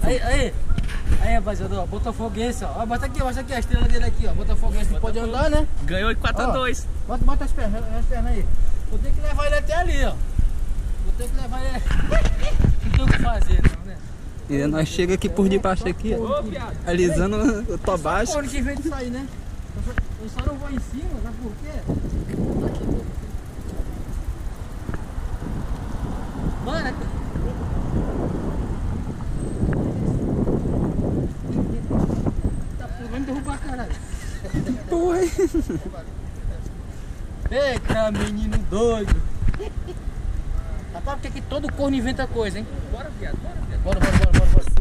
Aí, rapaziada, ó, botafoguense, ó. Bota aqui a estrela dele aqui, ó. Botafoguense não pode andar, né? Ganhou de 4-2. Bota as pernas aí. Vou ter que levar ele até ali, ó. Vou ter que levar ele. Não tem o que fazer, não, né? E nós chega aqui por debaixo aqui, ó, alisando o tobaixo. Só que vem disso aí, né? Eu só não vou em cima, sabe por quê? Mano, tá pulando, derrubar a caralho. Porra. Eita, menino doido. Rapaz, porque aqui todo corno inventa coisa, hein? Bora, viado, bora. Bora.